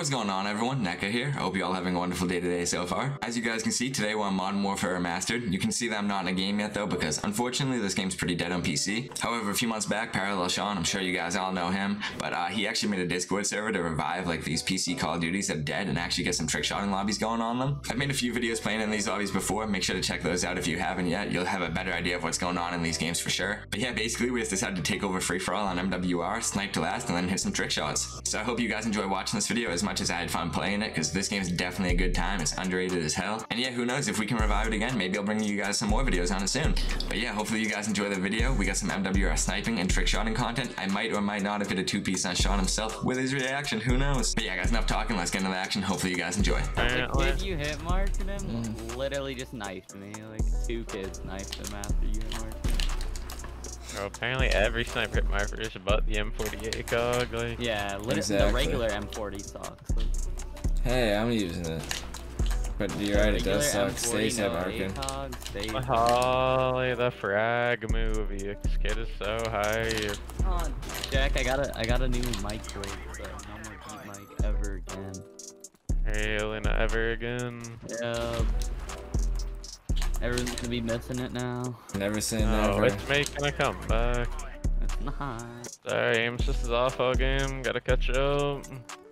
What's going on, everyone? Neka here. I hope you all having a wonderful day today so far. As you guys can see, today we're on Modern Warfare Remastered. You can see that I'm not in a game yet though, because unfortunately this game's pretty dead on PC. However, a few months back, Parallel Shawn, I'm sure you guys all know him, but he actually made a Discord server to revive like these PC Call of Duties that are dead and actually get some trickshotting lobbies going on them. I've made a few videos playing in these lobbies before. Make sure to check those out if you haven't yet. You'll have a better idea of what's going on in these games for sure. But yeah, basically we just decided to take over free-for-all on MWR, snipe to last, and then hit some trick shots. So I hope you guys enjoy watching this video as much as I had fun playing it, because this game's definitely a good time. It's underrated as hell. And yeah, who knows, if we can revive it again, maybe I'll bring you guys some more videos on it soon. But yeah, hopefully you guys enjoy the video. We got some MWR sniping and trickshotting content. I might or might not have hit a two-piece on Shawn himself with his reaction, who knows. But yeah guys, enough talking, let's get into the action. Hopefully you guys enjoy. The kid you hit marked him literally just knifed me. Like 2 kids knifed him after you hit marked him. Bro, apparently every sniper hit marker is about the M48 cog. Like. Yeah, literally the regular M40 sucks. Like, hey, I'm using it. But you're right, it does suck. Stay safe, marking. Holy, the frag movie. This kid is so hype. Come on, Jack, I got a new mic break, so no more deep mic ever again. Really, not ever again. Yeah. Everyone's gonna be missing it now. Never say No, never. it's making a comeback. It's not. Sorry, aim assist is off all game. Gotta catch up.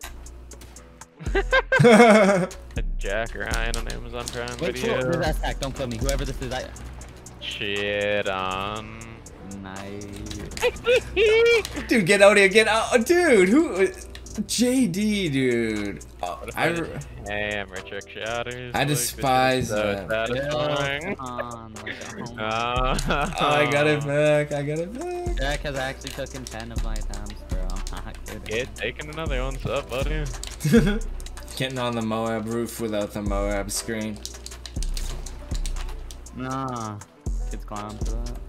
Jack Ryan on Amazon Prime Video. Who's that stack? Don't kill me. Whoever this is, Shit on. Nice. Dude, get out here, get out. Dude, who? JD, dude. Oh, I'm Trickshotters. I despise so that. satisfying. I got it back. I got it back. Jack has actually taken 10 of my attempts, bro. I'm not kidding. Get taking another one, up, buddy. Getting on the Moab roof without the Moab screen. Nah. Kids clown for that.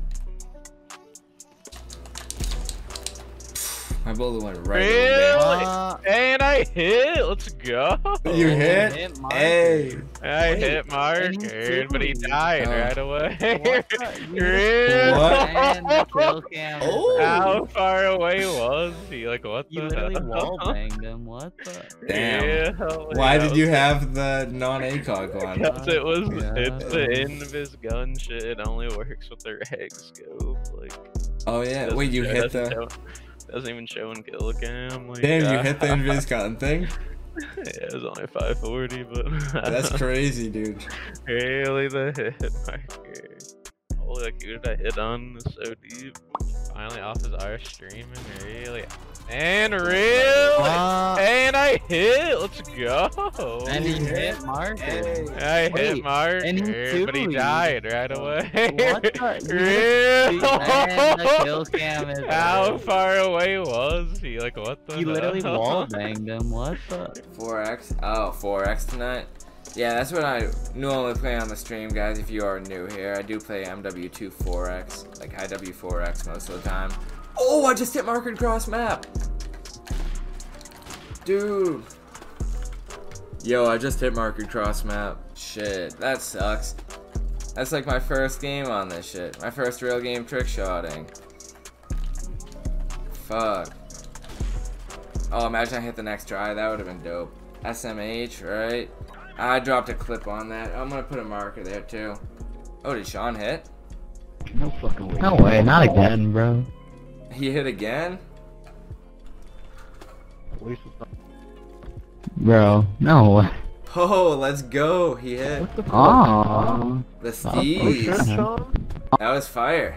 My bullet went right Really? over And I hit. Let's go. there. You hit? Hey. I hit Marker, but he died right away. Really? What? And the Killcam. Oh. How far away was he? Like, what You the literally hell? wall banged him. What the? Damn. Yeah, Why did you have the non-ACOG one? Because it was, it's the Yeah. Invis gun shit. It only works with the reg scope. Like, Oh yeah. Wait, you hit the. Doesn't even show in Killcam. Like, Damn, you hit the invis cotton thing? Yeah, it was only 540, but That's crazy, dude. Really, the hit marker. Holy, like, who did I hit on? So deep. Finally off his R streaming, really. And really! And I hit! Let's go! And he hit Marker. I hit Wait, Marker, and he but he too. died right away. What the? Really? And the Killcam is. How far away was he? Like, what the You literally hell? wall banged him. What the? 4x? Oh, 4x tonight? Yeah, that's what I normally play on the stream, guys. If you are new here, I do play MW2 4x, like high W 4x most of the time. Oh, I just hit marker cross map. Dude. Yo, I just hit marker cross map. Shit, that sucks. That's like my first game on this shit. My first real game trickshotting. Fuck. Oh, imagine I hit the next try. That would have been dope. SMH, right? I dropped a clip on that. I'm gonna put a marker there too. Oh, did Shawn hit? No fucking way. No way, not again, bro. He hit again? Bro, no way. Oh, let's go. He hit. Oh. The Steez. That was fire.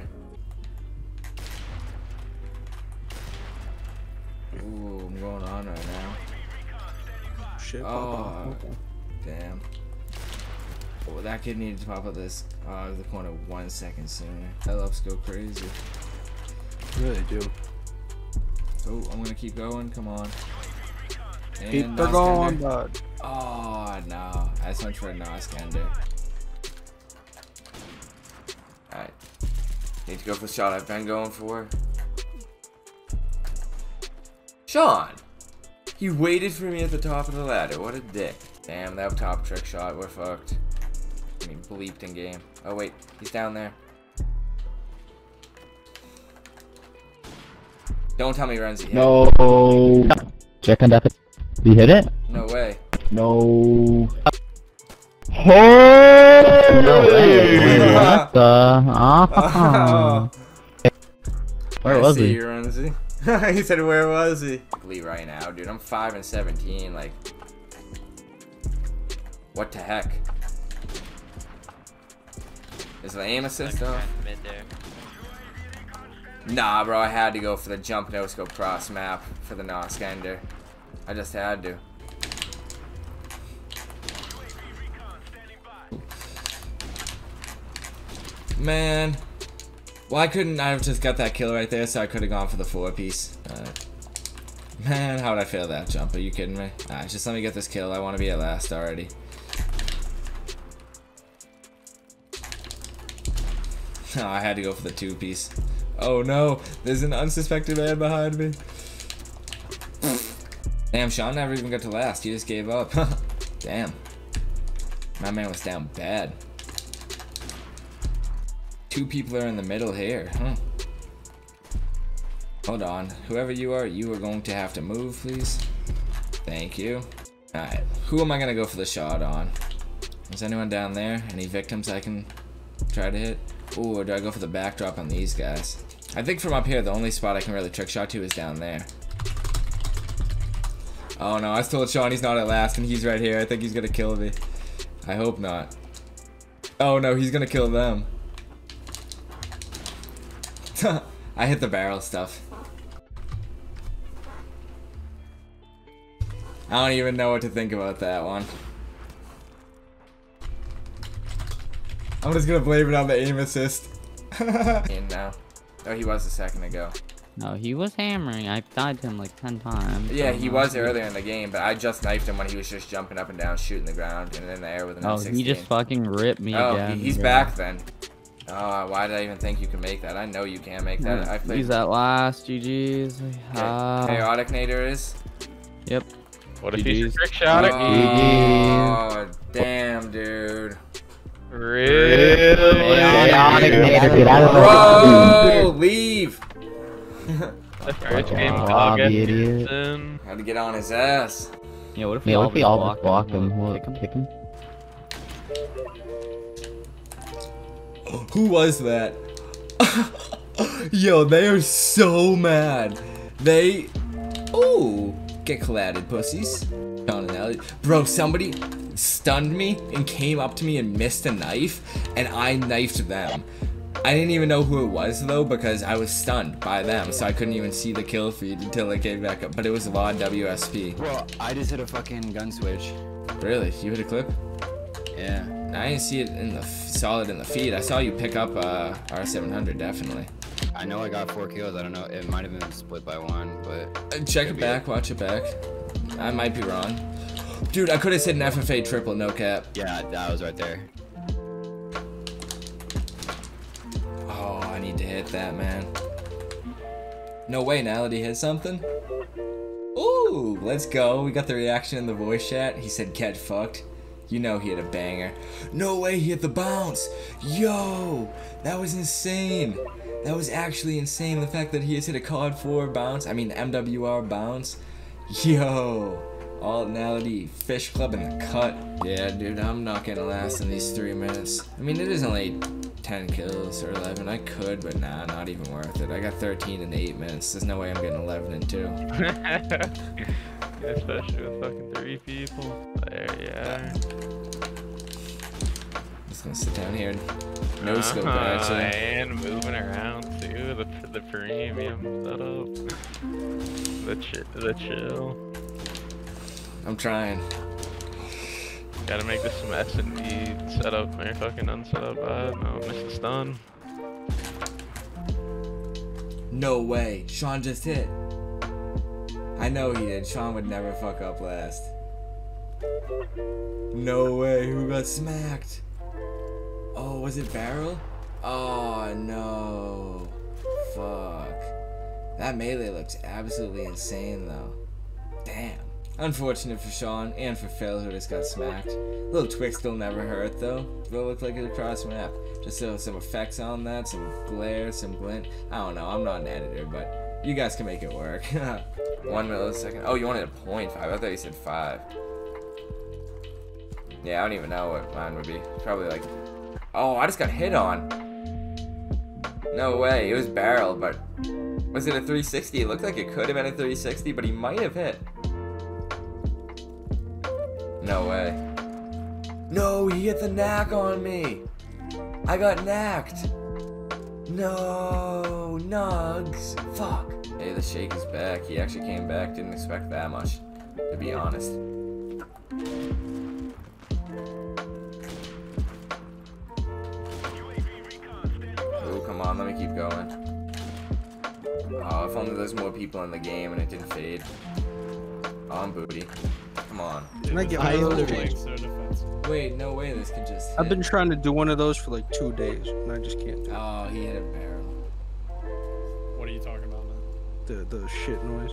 Ooh, I'm going on right now. Shit, Oh, damn. Oh, that kid needed to pop up this the corner 1 second sooner. That ups go crazy. really do. Oh, I'm gonna keep going. Come on. And Keep Noskender. going, bud. Oh no, I just went for a Noskender. Alright. Need to go for the shot I've been going for. Shawn! He waited for me at the top of the ladder. What a dick. Damn, that top trick shot. We're fucked. I mean, bleeped in game. Oh wait, he's down there. Don't tell me Renzi hit. No. Check and up. You hit it? No way. No. Oh! No way. Wait, what the? Oh. Where was he? You, Renzi. He said, where was he? Right now, dude. I'm 5 and 17. Like, what the heck? Is the aim assist off? Nah, bro. I had to go for the jump no scope cross map for the Nosk ender. I just had to. Man, why couldn't I have just got that kill right there so I could have gone for the 4-piece? Man, how would I fail that jump? Are you kidding me? Alright, just let me get this kill. I want to be at last already. Oh, I had to go for the 2-piece. Oh no, there's an unsuspected man behind me. Damn, Shawn never even got to last. He just gave up. Damn. My man was down bad. 2 people are in the middle here, huh? Hold on. Whoever you are going to have to move, please. Thank you. Alright. Who am I going to go for the shot on? Is anyone down there? Any victims I can try to hit? Ooh, or do I go for the backdrop on these guys? I think from up here, the only spot I can really trick shot to is down there. Oh no, I told Shawn he's not at last and he's right here. I think he's going to kill me. I hope not. Oh no, he's going to kill them. I hit the barrel stuff. I don't even know what to think about that one. I'm just gonna blame it on the aim assist. And now. Oh, he was a second ago. No, he was hammering. I died to him like 10 times. Yeah, he was earlier in the game, but I just knifed him when he was just jumping up and down, shooting the ground, and in the air with an M16. Oh, he just fucking ripped me again. Oh, he's back then. Oh, why did I even think you can make that? I know you can't make that. I played. He's at last. GG's. Chaotic Nader is? Yep. What if he's Trickshotting? Oh, damn, dude. Really? Get out of the Bro, leave! The first game Bob, dog idiot. Had to get on his ass. Yeah, what if Yeah, what if we all just just block him? We'll We'll kick him? Who was that? Yo, they are so mad. They... Ooh, get collided, pussies. Shawn and Elliot. Bro, somebody stunned me and came up to me and missed a knife, and I knifed them. I didn't even know who it was, though, because I was stunned by them, so I couldn't even see the kill feed until it came back up. But it was Law WSP. Bro, I just hit a fucking gun switch. Really? You hit a clip? Yeah. I didn't see it in the solid in the feed. I saw you pick up R700, definitely. I know I got 4 kills. I don't know. It might have been split by 1, but... Check it back. Watch it back. I might be wrong. Dude, I could have said an FFA triple, no cap. Yeah, that was right there. Oh, I need to hit that, man. No way, now did he hit something? Ooh, let's go. We got the reaction in the voice chat. He said, get fucked. You know he hit a banger. No way, he hit the bounce. Yo, that was insane. That was actually insane. The fact that he has hit a COD 4 bounce. I mean, MWR bounce. Yo, Alt-nality, Fish Club in the cut. Yeah, dude, I'm not gonna last in these 3 minutes. I mean, it is only 10 kills or 11. I could, but nah, not even worth it. I got 13 in 8 minutes. There's no way I'm getting 11 in 2. Especially with fucking 3 people. There you are. Just gonna sit down here and no scope actually. And moving around too. The premium setup. The chill. I'm trying. Gotta make this some S&D setup, man. Fucking unset up bad. No, miss the stun. No way. Shawn just hit. I know he did. Shawn would never fuck up last. No way. Who got smacked? Oh, was it Barrel? Oh, no. Fuck. That melee looks absolutely insane, though. Damn. Unfortunate for Shawn and for Phil, who just got smacked. Little Twix still never hurt, though. Will look like it across map. Just some effects on that, some glare, some glint. I don't know. I'm not an editor, but You guys can make it work. 1 millisecond. Oh, you wanted a 0.5. I thought you said 5. Yeah, I don't even know what mine would be. Probably like... Oh, I just got hit on. No way. It was barrel, but... Was it a 360? It looked like it could have been a 360, but he might have hit. No way. No, he hit the knack on me. I got knacked. No, nugs. Fuck. Hey, the shake is back. He actually came back. Didn't expect that much, to be honest. Oh, come on. Let me keep going. Oh, if only there's more people in the game and it didn't fade. Oh, I'm booty. Come on. Can I get one of those? Wait, no way this can just hit. I've been trying to do one of those for like 2 days, and I just can't. Oh, he hit a barrel. What are you talking about, man? The shit noise.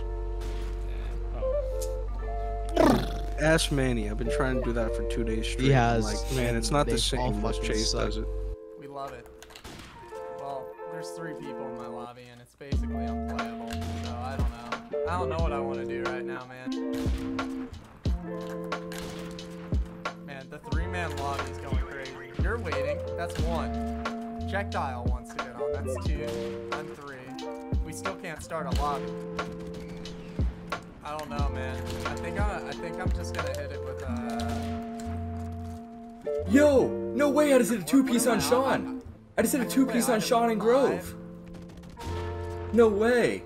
Oh. Ask Manny. I've been trying to do that for 2 days straight. He has. Like, man, it's not the same as Chase does it. We love it. Well, there's 3 people in my lobby, and it's basically unplayable. So I don't know. I don't know what I want to do right now, man. Man, the 3-man lobby is going crazy. You're waiting. That's 1. Jectile wants to get on. That's 2. I'm 3. We still can't start a lobby. I don't know, man. I think I'm just gonna hit it with Yo! No way! I just hit a 2-piece on Shawn! I just hit a 2-piece on Shawn and Grove! No way!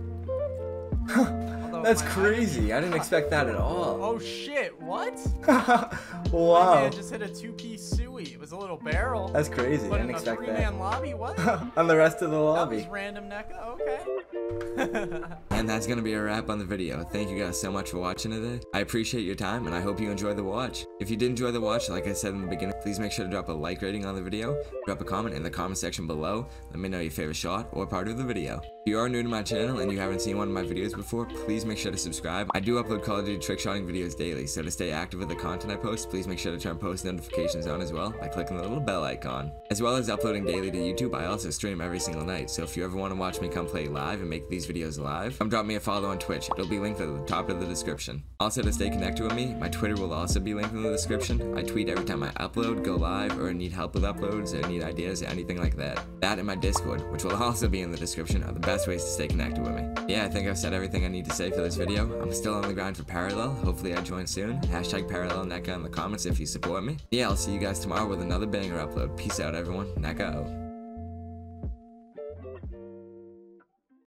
That's crazy. I didn't expect that at all. Oh shit, what? Wow. My man just hit a 2-piece Suey. It was a little barrel. That's crazy. But I didn't in a expect 3-man lobby, what? On the rest of the That lobby. was random NECA, okay. And that's gonna be a wrap on the video. Thank you guys so much for watching today. I appreciate your time and I hope you enjoyed the watch. If you did enjoy the watch, like I said in the beginning, please make sure to drop a like rating on the video, drop a comment in the comment section below, let me know your favorite shot or part of the video. If you are new to my channel and you haven't seen one of my videos before, please make sure to subscribe. I do upload Call of Duty trickshotting videos daily, so to stay active with the content I post, please make sure to turn post notifications on as well by clicking the little bell icon. As well as uploading daily to YouTube, I also stream every single night, so if you ever want to watch me come play live and make these videos live, come drop me a follow on Twitch. It'll be linked at the top of the description. Also, to stay connected with me, my Twitter will also be linked in the description. I tweet every time I upload, go live, or need help with uploads, or need ideas, or anything like that. That and my Discord, which will also be in the description, are the best ways to stay connected with me. Yeah, I think I've said everything I need to say for this video. I'm still on the grind for Parallel. Hopefully I join soon. Hashtag Parallel NECA in the comments if you support me. Yeah, I'll see you guys tomorrow with another banger upload. Peace out, everyone. NECA out.